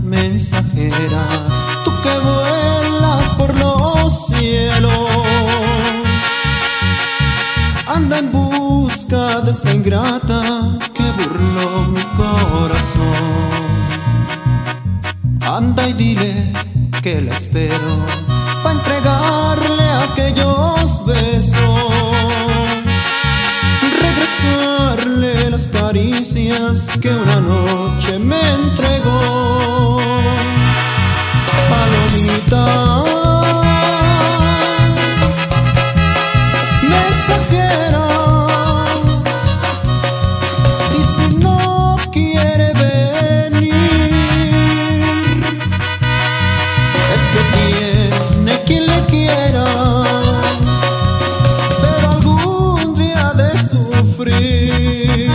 mensajera, tú que vuelas por los cielos, anda en busca de esa ingrata que burló mi corazón. Anda y dile que la espero pa' entregarle aquellos besos, regresarle las caricias que una noche me entregó. Palomita, mensajera, y si no quiere venir, es que tiene quien le quiera, pero algún día de sufrir.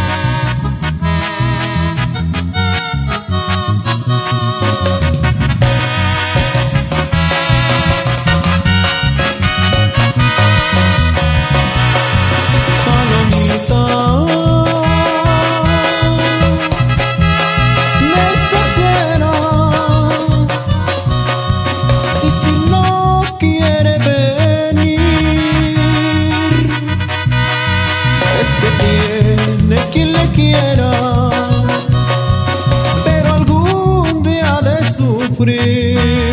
Tiene quien le quiera, pero algún día de sufrir.